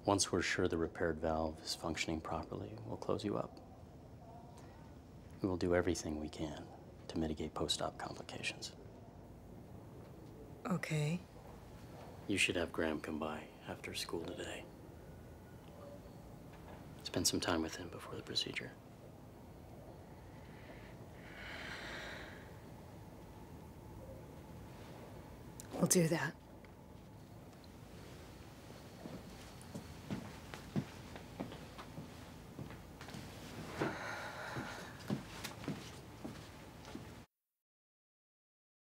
Once we're sure the repaired valve is functioning properly, we'll close you up. We will do everything we can to mitigate post-op complications. Okay. You should have Graham come by after school today. Spend some time with him before the procedure. We'll do that.